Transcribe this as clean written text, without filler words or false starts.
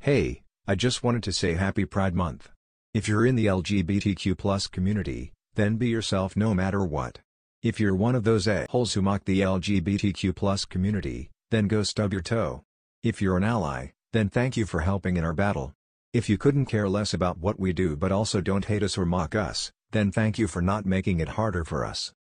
Hey, I just wanted to say Happy Pride Month. If you're in the LGBTQ+ community, then be yourself no matter what. If you're one of those a-holes who mock the LGBTQ+ community, then go stub your toe. If you're an ally, then thank you for helping in our battle. If you couldn't care less about what we do but also don't hate us or mock us, then thank you for not making it harder for us.